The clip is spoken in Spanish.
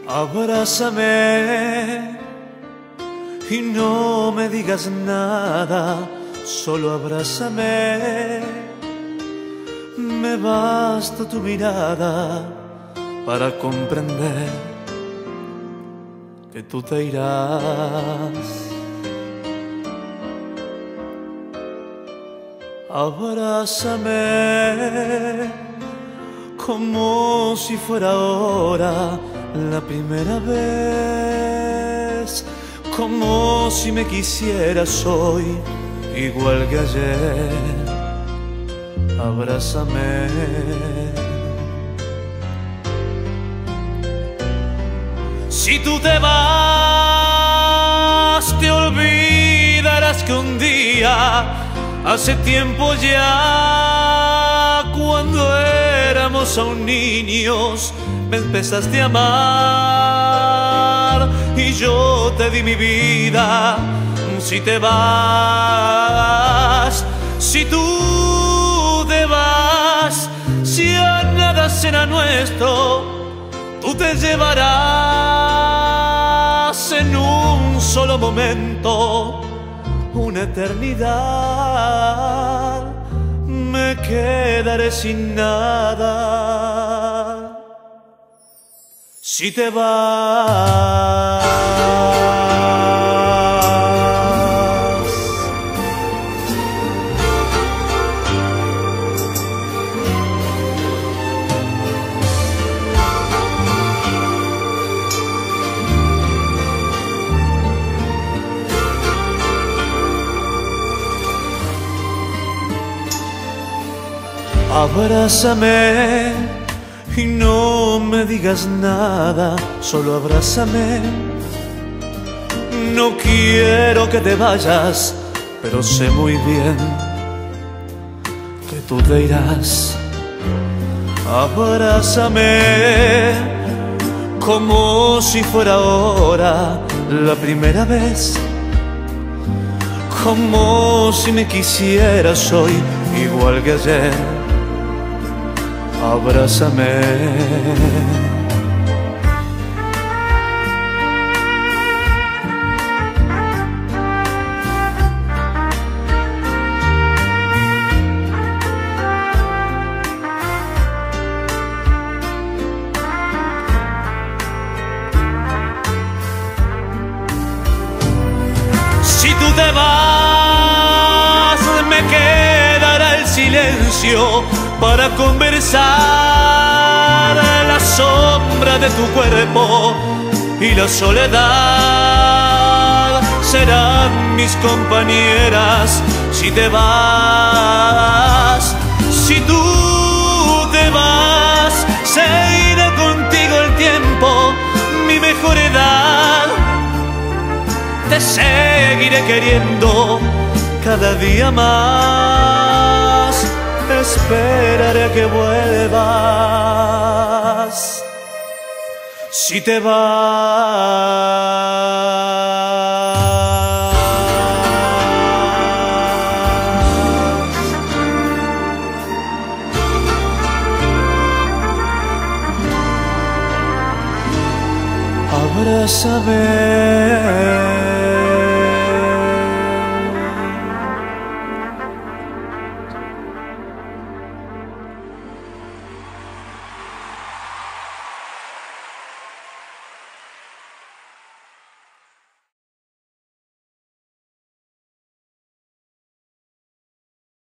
Abrázame y no me digas nada, solo abrázame. Me basta tu mirada para comprender que tú te irás. Abrázame como si fuera ahora la primera vez, como si me quisieras hoy igual que ayer. Abrázame. Si tú te vas, te olvidarás que un día, hace tiempo ya, cuando éramos aún niños, me empezaste a amar y yo te di mi vida. Si te vas, si tú te vas, si ya nada será nuestro, tú te llevarás en un solo momento una eternidad. Me quedaré sin nada si te vas. Abrázame y no me digas nada, solo abrázame. No quiero que te vayas, pero sé muy bien que tú te irás. Abrázame como si fuera ahora la primera vez, como si me quisieras hoy igual que ayer. Abrázame. Si tú te vas, me quedará el silencio para conversar, la sombra de tu cuerpo y la soledad serán mis compañeras. Si te vas, si tú te vas, se irá contigo el tiempo, mi mejor edad. Te seguiré queriendo cada día más. Esperaré a que vuelvas si te vas. Abrázame.